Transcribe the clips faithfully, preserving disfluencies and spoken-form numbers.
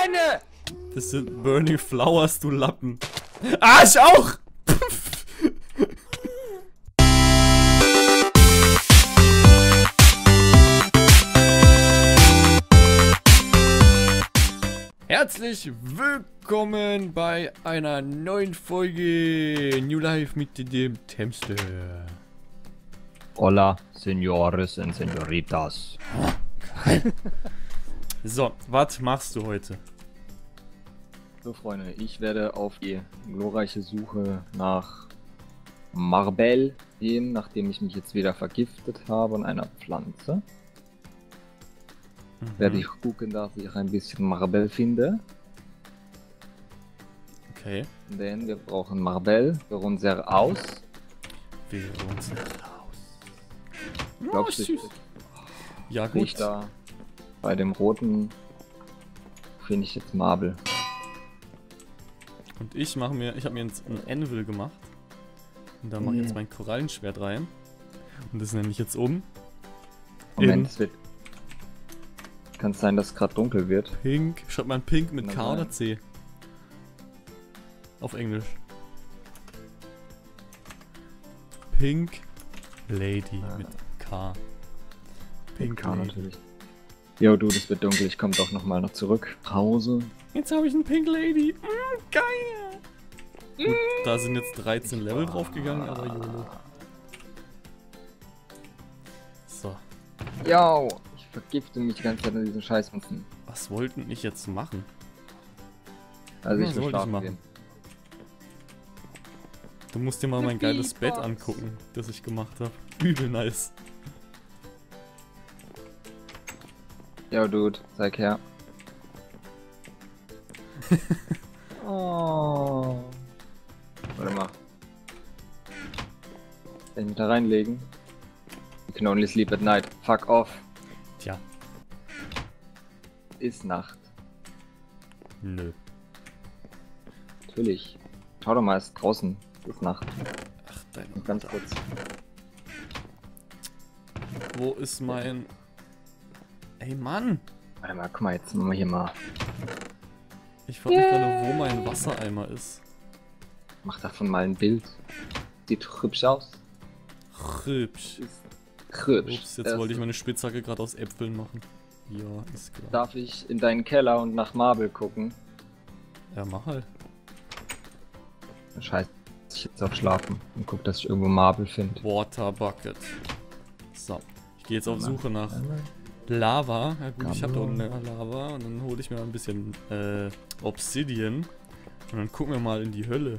Steine! Das sind Burning Flowers, du Lappen. Ah, ich auch! Herzlich willkommen bei einer neuen Folge New Life mit dem Temster. Hola, Senores und Senoritas. So, was machst du heute? So, Freunde, ich werde auf die glorreiche Suche nach Marbell gehen, nachdem ich mich jetzt wieder vergiftet habe an einer Pflanze. Mhm. Werde ich gucken, dass ich ein bisschen Marbell finde. Okay. Denn wir brauchen Marbell für unser Haus. Wir uns raus. Glaubst du, Ja, ich gut. da bei dem roten finde ich jetzt Marble. Und ich mache mir, ich habe mir jetzt ein Anvil gemacht. Und da mache ich Yeah. jetzt mein Korallenschwert rein. Und das nehme ich jetzt um. Moment, In es wird. Kann es sein, dass es gerade dunkel wird? Pink. Schreibt man Pink mit Kann K sein. oder C? Auf Englisch. Pink Lady Ah. mit K. Pink K Lady. natürlich. Jo, du, das wird dunkel. Ich komme doch nochmal noch zurück. Nach Hause. Jetzt habe ich einen Pink Lady. Mm, geil. Gut, da sind jetzt dreizehn Level draufgegangen, aber YOLO. So, Jo, ich vergifte mich die ganze Zeit an diesen Scheißmünzen. was wollten ich jetzt machen? Also Ja, ich will soll ich schlafen machen. gehen. Du musst dir mal mein geiles Bett angucken, das ich gemacht habe. Übel nice. Jo, Dude, zeig her. Oh. Warte mal. Kann ich mich da reinlegen? You can only sleep at night. Fuck off. Tja, Ist Nacht. nö. Natürlich. Schau doch mal, es ist draußen. Ist Nacht. Ach, dein Und ganz kurz. Wo ist mein... Ey, Mann! Warte mal, guck mal, jetzt machen wir hier mal. Ich frage mich gerade, wo mein Wassereimer ist. Mach davon mal ein Bild. Sieht hübsch aus. Hübsch. Ist hübsch. Ups, jetzt Das- wollte ich meine Spitzhacke gerade aus Äpfeln machen. Ja, ist klar. Darf ich in deinen Keller und nach Marble gucken? Ja, mach halt. Scheiße, ich jetzt auf Schlafen und guck, dass ich irgendwo Marble finde. Water Bucket. So. Ich gehe jetzt auf Suche nach Lava. Ja gut, ich habe da unten eine Lava. Und dann hole ich mir mal ein bisschen äh, Obsidian. Und dann gucken wir mal in die Hölle.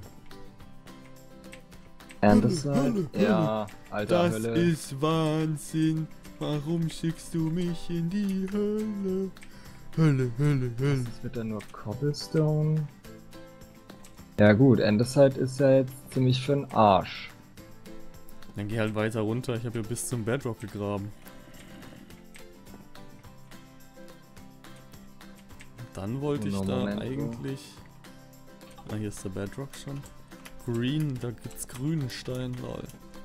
Anderside? Ja, alter Hölle. ist Wahnsinn. Warum schickst du mich in die Hölle? Hölle, Hölle, Hölle. Das wird dann nur Cobblestone. Ja gut, Anderside ist ja jetzt ziemlich für den Arsch. Dann geh halt weiter runter. Ich habe ja bis zum Bedrock gegraben. Und dann wollte ich No da momento. eigentlich... Ah, hier ist der Bedrock schon. Green, da gibt's grünen Stein, lol.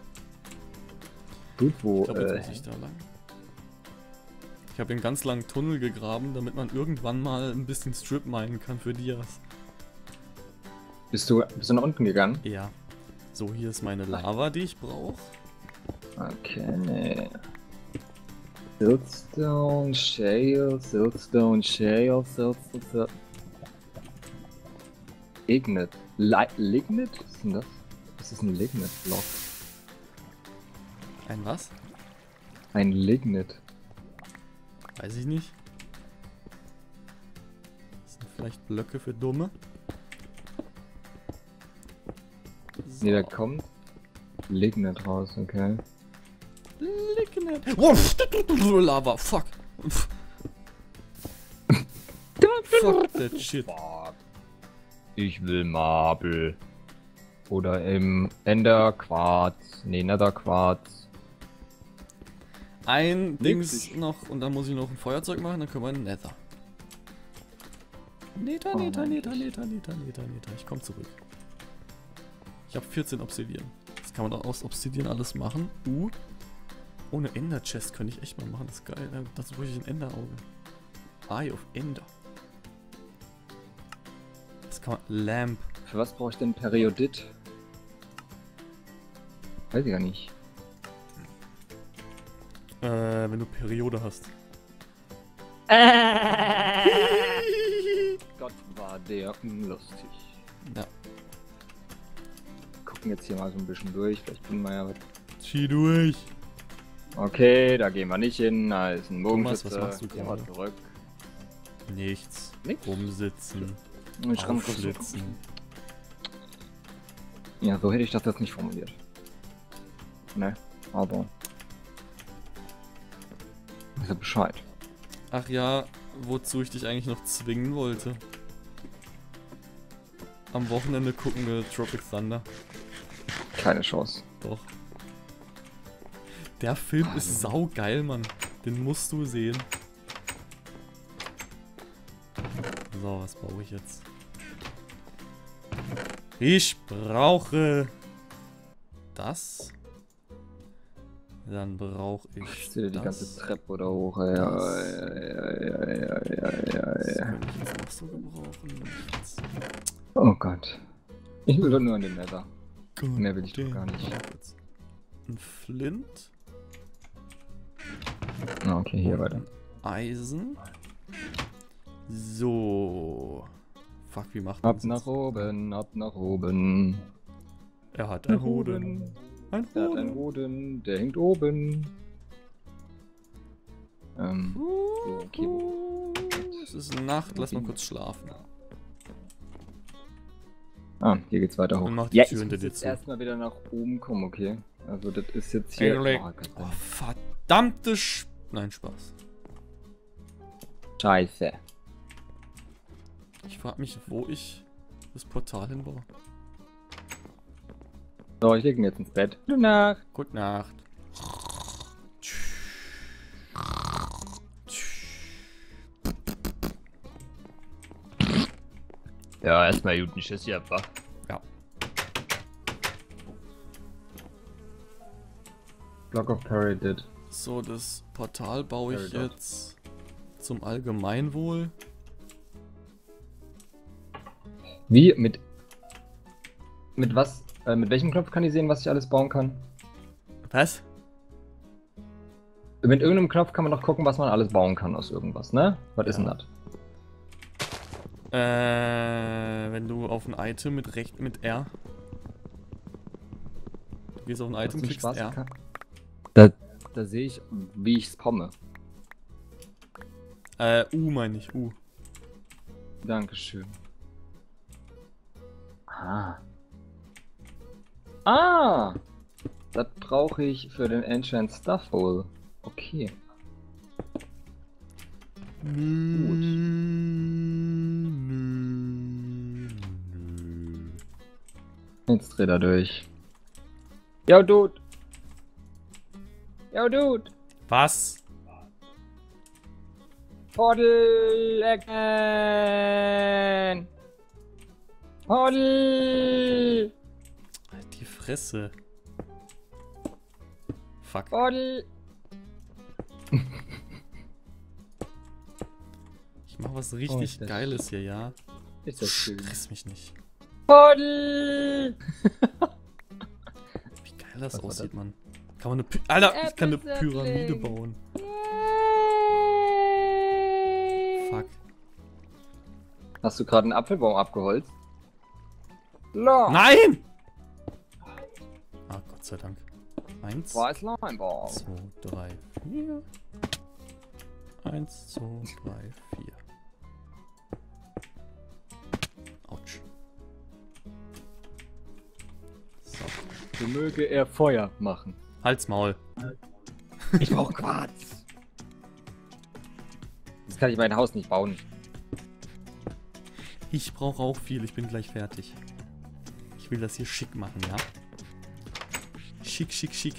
Gut, wo, Ich glaube, jetzt äh, muss ich da lang. Ich habe einen ganz langen Tunnel gegraben, damit man irgendwann mal ein bisschen Strip minen kann für Dias. bist du, bist du nach unten gegangen? Ja. So, hier ist meine Lava, die ich brauche. Okay. Siltstone, Shale, Siltstone, Shale, Siltstone. Ignet. Li Lignit? Was ist denn das? Was ist ein Lignit-Block? Ein was? Ein Lignit. Weiß ich nicht. Das sind vielleicht Blöcke für Dumme. So. Nee, da kommt Lignit raus, okay. Lignit. Wow, Lava, fuck. Fuck that shit. Ich will Marble. Oder im Ender Quarz. Nee, Nether Quarz. Ein Dings Nix. noch und dann muss ich noch ein Feuerzeug machen, dann können wir in Nether. Nether, Oh Nether, mein Nether, Gott. Nether, Nether, Nether, Nether. Ich komm zurück. Ich habe vierzehn Obsidian. Das kann man auch aus Obsidian alles machen. Uh. Ohne Ender Chest könnte ich echt mal machen. Das ist geil. Dazu brauche ich ein Enderauge. Eye of Ender. Was kann man... Lamp. Für was brauche ich denn Periodit? Weiß ich gar nicht. Äh, wenn du Periode hast. Gott, war der lustig. Ja. Gucken jetzt hier mal so ein bisschen durch. Vielleicht finden wir ja was. Zieh durch. Okay, da gehen wir nicht hin. Da ist ein Thomas, Bogenschütze. was machst du Gehen wir gerade? zurück. Nichts. Nix? Rumsitzen. Ich schreibe kurz so. Aufschlitzen. Ja, so hätte ich das jetzt nicht formuliert. Ne, aber... Ist ja Bescheid. Ach ja, wozu ich dich eigentlich noch zwingen wollte. Am Wochenende gucken wir Tropic Thunder. Keine Chance. Doch. Der Film ist saugeil, Mann. Den musst du sehen. So, was brauche ich jetzt? Ich brauche das. Dann brauche ich Ich sehe die das. ganze Treppe da hoch. Ja, ja, ja, ja, ja, ja, ja, Was ja. kann ich jetzt noch so gebrauchen? Nichts. Oh Gott. Ich will doch nur an den Nether. Gott, Mehr will ich doch gar nicht. Ein Flint. Ah, okay, hier und weiter. ein Eisen. So. Fuck, wie macht man Ab das nach jetzt? oben, ab nach oben. Er hat einen Hoden. Ein Er hat einen Hoden. Hoden, der hängt oben. Ähm, so, okay. Es ist Nacht, lass mal kurz schlafen. Ah, hier geht's weiter hoch. Und mach die Ja, Tür ich hinter muss dir jetzt zu. erstmal wieder nach oben kommen, okay? Also das ist jetzt hier... Eigentlich- Oh, Gott, Oh, verdammte Sch... Nein, Spaß. Scheiße. Ich frag mich, wo ich das Portal hinbaue. So, ich lege ihn jetzt ins Bett. Gute Nacht. Gute Nacht. Ja, erstmal guten Schiss, ja, wa? Ja. Block of Periodit. So, das Portal baue ich Peridot. jetzt zum Allgemeinwohl. Wie? Mit... Mit was? Äh, mit welchem Knopf kann ich sehen, was ich alles bauen kann? Was? Mit irgendeinem Knopf kann man doch gucken, was man alles bauen kann aus irgendwas, ne? Was ist denn Ja. das? Äh, wenn du auf ein Item mit Recht mit R. Du gehst auf ein Item, Zum klickst Spaß R. kann- Da, da sehe ich, wie ich es pomme. Äh, U meine ich, U. Dankeschön. Ah. Ah! Das brauche ich für den Enchant Stuff wohl. Okay. Nö, nö, nö. Jetzt dreht er durch. Yo, Dude! Yo, Dude! Was? Hoddle again! Hoddle! Halt die Fresse. Fuck. Hoddle! Ich mach was richtig ist das Geiles hier, ja? Ist das schön. Stress mich nicht. Hoddle! Wie geil das Was war aussieht, das? Mann. Kann man eine Py Alter, ich kann eine Äpfelsapling. Pyramide bauen. Fuck. Hast du gerade einen Apfelbaum abgeholzt? La! Nein! Ah, Gott sei Dank. Eins, Zwei Slimebaum. zwei, drei, vier. Eins, zwei, drei, vier. Autsch. So. So möge er Feuer machen. Halt's Maul. Ich brauche Quarz. Jetzt kann ich mein Haus nicht bauen. Ich brauche auch viel, ich bin gleich fertig. Ich will das hier schick machen, ja? Schick, schick, schick.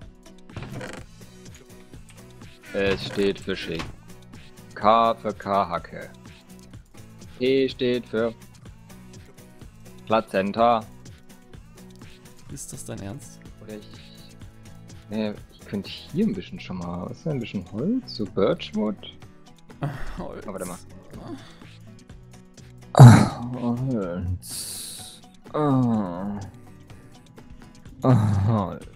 Es steht für schick. K für K-Hacke. E steht für Plazenta. Ist das dein Ernst? Oder ich... Nee, ich könnte hier ein bisschen schon mal... Was ist denn ein bisschen Holz? So Birchwood? Holz. Oh, warte mal. Holz. Ah. Holz.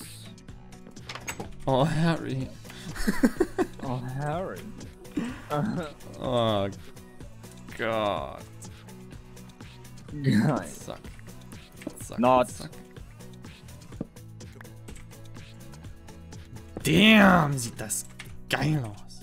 Oh, Harry. Oh, Harry. Oh Gott. Geil. Zack. Zack. Not. Zack. Damn, sieht das geil aus.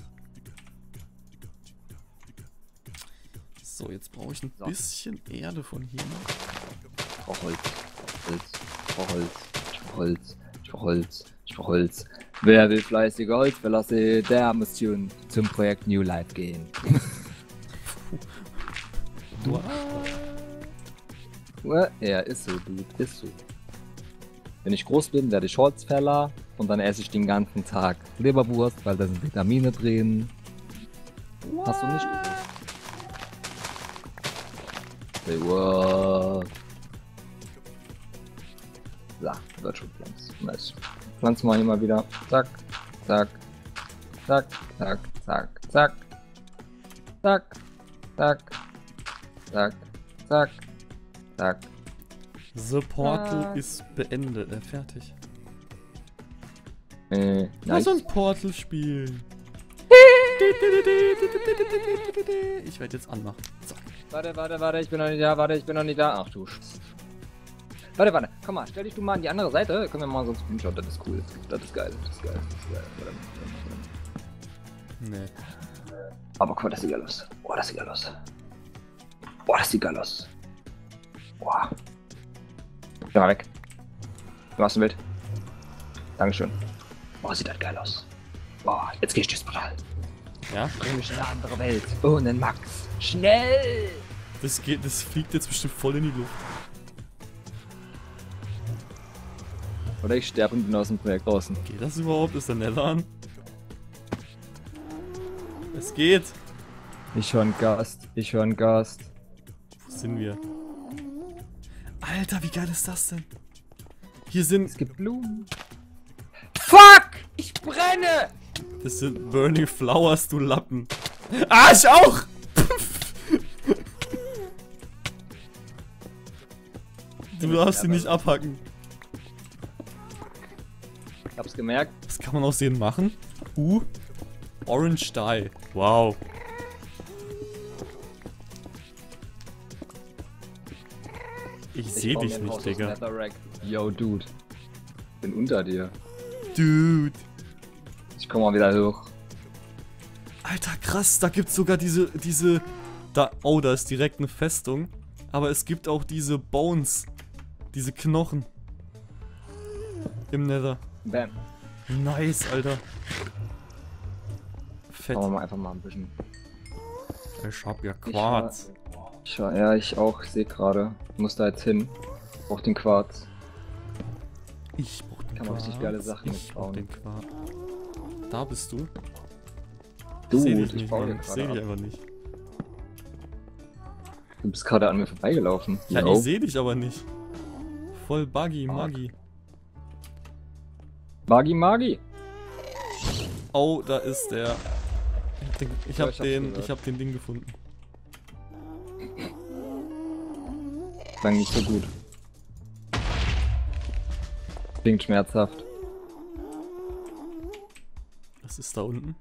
So, jetzt brauche ich ein So. bisschen Erde von hier. Ich brauch Holz. Holz. Ich brauch Holz. Ich brauch Holz. Ich brauch Holz. Ich brauch Holz. Wer will fleißige Holzverlasse, der muss schon zum Projekt New Life gehen. Ja, ist so, Dude. Ist so. Wenn ich groß bin, werde ich Holzfäller und dann esse ich den ganzen Tag Leberwurst, weil da sind Vitamine drin. What? Hast du nicht gewusst? Say what? So, wird schon pflanzen. Nice. Pflanzen wir hier mal wieder. Zack, zack, zack, zack, zack, zack, zack, zack, zack, zack, zack. The Portal Ah. ist beendet. Äh, fertig. Äh, Lass nice. uns Portal spielen. Ich werde jetzt anmachen. Zack. Warte, warte, warte, ich bin noch nicht da, warte, ich bin noch nicht da. Ach du Sch... Warte, warte, komm mal, stell dich du mal an die andere Seite. Können wir mal so einen Screenshot, das ist cool. Das ist geil, das ist geil, das ist geil. Warte, warte, warte. Nee. Aber guck mal, das sieht geil aus. Boah, das sieht geil aus. Boah, das sieht geil aus. Boah. Geh mal weg. Du machst ein Bild. Dankeschön. Boah, sieht das geil aus. Boah, jetzt geh ich durchs Portal. Ja? Bring mich in eine andere Welt. Ohne Max. Schnell! Das geht, das fliegt jetzt bestimmt voll in die Luft. Oder ich sterbe und bin aus dem Projekt draußen. Geht das überhaupt? Ist der Nether an? Es geht. Ich höre einen Gast. Ich höre einen Gast. Wo sind wir? Alter, wie geil ist das denn? Hier sind... Es gibt Blumen. Fuck! Ich brenne! Das sind Burning Flowers, du Lappen. Ah, ich auch! Du darfst sie nicht abhacken. Ich hab's gemerkt. Was kann man aus denen machen? Uh, Orange Dye. Wow. Ich seh baue dich mir ein nicht, Haus aus Digga. Netherrack. Yo, Dude. Bin unter dir. Dude. Ich komm mal wieder hoch. Alter, krass, da gibt's sogar diese, diese, da, oh, da ist direkt eine Festung. Aber es gibt auch diese Bones, diese Knochen. Im Nether. Bam. Nice, Alter. Fett. Machen wir mal einfach mal ein bisschen. Ich hab ja Quarz. Ich war, ja, ich auch. Ich sehe gerade. Ich muss da jetzt hin. Ich brauch den Quarz. Ich brauch den Kann man Quarz. richtig geile Sachen Ich brauch mitbauen. den Quarz. Da bist du. Du, seh dich ich nicht, baue Mann. den Ich seh gerade dich ab. einfach nicht. Du bist gerade an mir vorbeigelaufen. Ja, Yo. ich seh dich aber nicht. Voll buggy, Fuck. muggy. Magi, Magi. Oh, da ist der. Ich hab den, ich Ja, hab ich hab's den, gehört. ich hab den Ding gefunden. Klang nicht so gut. Klingt schmerzhaft. Was ist da unten?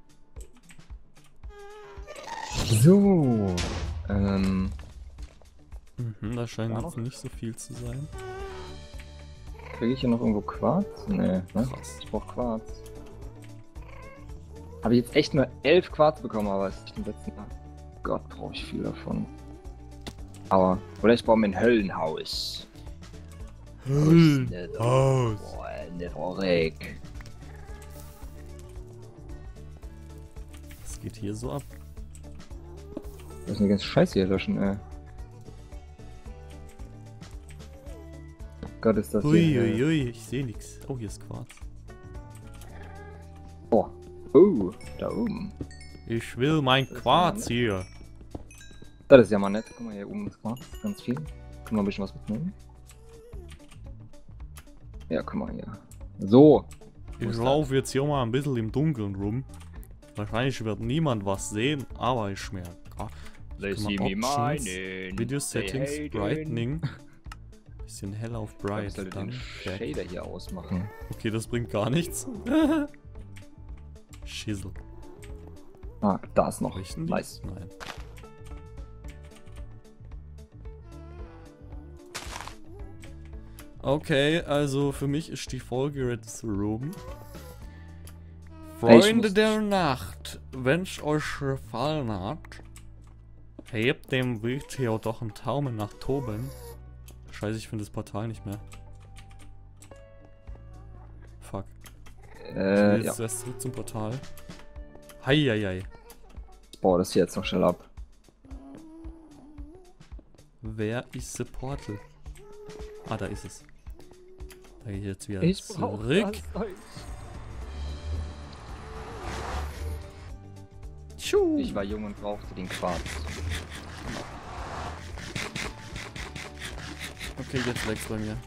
So. Ähm. Mhm, da scheint Da jetzt noch? nicht so viel zu sein. Kriege ich hier noch irgendwo Quarz? Nee, ne? Krass. Ich brauch Quarz. Habe ich jetzt echt nur elf Quarz bekommen, aber es ist im letzten Mal. Gott, brauche ich viel davon. Aber. Oder ich baue mir ein Höllenhaus. Höllenhaus. Boah, Netherrack. Was geht hier so ab? Lass mir ganz Scheiße hier löschen, ey. Gott, ist das hier. Uiuiui, ui, ich sehe nichts. Oh, hier ist Quarz. Oh. Oh, da oben. Ich will mein Das ist Quarz ja hier. Das ist ja mal nett. Guck mal, hier oben ist Quarz. Ganz viel. Können wir ein bisschen was mitnehmen? Ja, guck mal hier. So. Wo Ich ist laufe jetzt hier mal ein bisschen im Dunkeln rum. Wahrscheinlich wird niemand was sehen, aber ich merke. They Guck mal, see me Options, mining. Video they Settings, hating. Brightening. Bisschen hell auf Ich Bright. sollte Dann den back. Shader hier ausmachen. Okay, das bringt gar nichts. Schissel. Ah, da ist noch. Richten die? Nice. Nein. Okay, also für mich ist die Folge jetzt rum. Hey, ich Freunde muss- der Nacht, wenn es euch gefallen hat, hebt dem Video doch einen Daumen nach oben. Scheiße, ich finde das Portal nicht mehr. Fuck. Ich will Äh, ja. jetzt erst zurück zum Portal. Heieiei. Boah, das hier jetzt noch schnell ab. Wer ist the Portal? Ah, da ist es. Da gehe ich jetzt wieder Ich brauch zurück. das Zeug. Tschu. Ich war jung und brauchte den Quarz. Okay, jetzt wächst bei mir.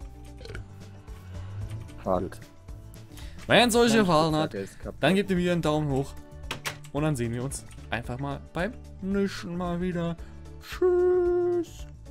Fuck. Gut. Wenn es euch Mein gefallen hat, Spitzhacke ist kaputt. dann gebt ihr mir einen Daumen hoch. Und dann sehen wir uns einfach mal beim nächsten Mal wieder. Tschüss.